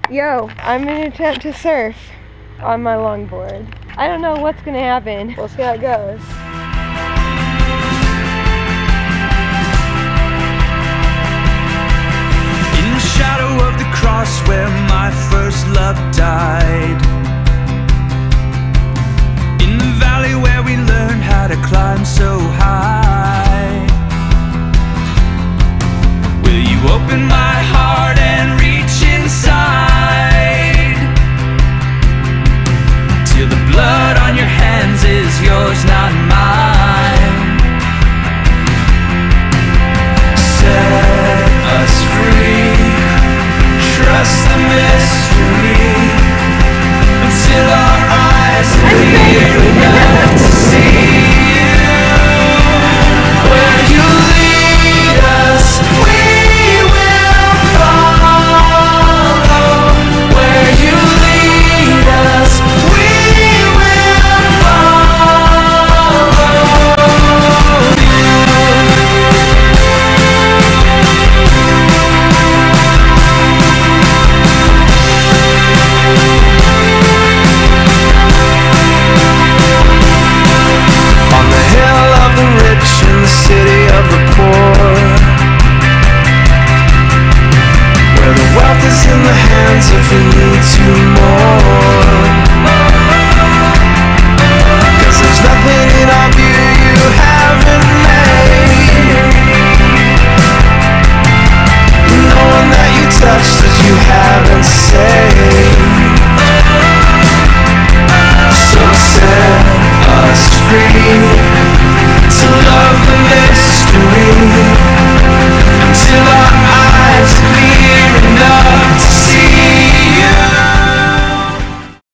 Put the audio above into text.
Yo, I'm gonna attempt to surf on my longboard. I don't know what's gonna happen. We'll see how it goes. In the shadow of the cross where my first love died, in the valley where we learned how to climb so high, will you open my heart and reach inside, till the blood on your hands is yours, not mine. Set us free, trust the mystery, until our eyes are clear enough to see you. Where you lead us, we will follow. Where you lead us, we will follow you. On the hill of the rich and the city of the poor, where the wealth is in the hands of who need to more.